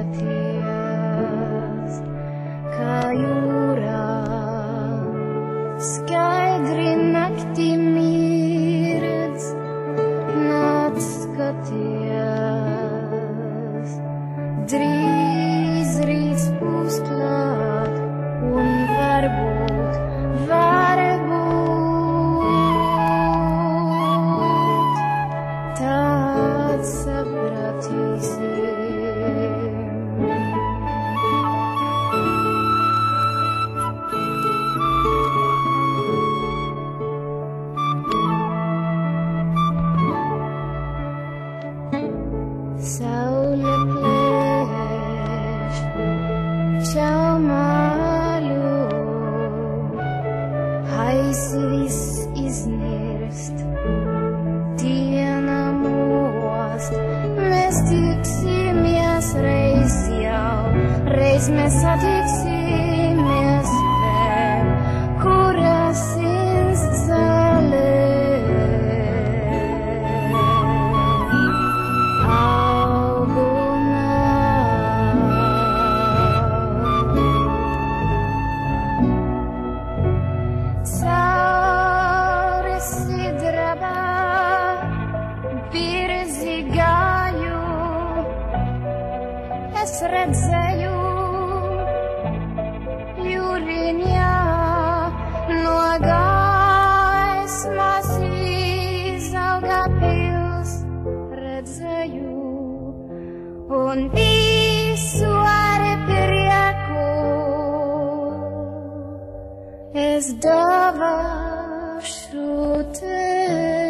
skaties, kā jūrā, skaidri naktī mirdz, nāc skaties, drīz rīts būs klāt, un varbūt tad sapratīsim. Saule plēš čau maļu, haiz viss iznirst, diena most. Mēs tiksimies reiz jau, reiz mēs satiksimies vēl, kur asins zālē. Es redzēju jūriņā no gaismas izauga pils, redzēju un visu ar prieku es dāvāšu tev.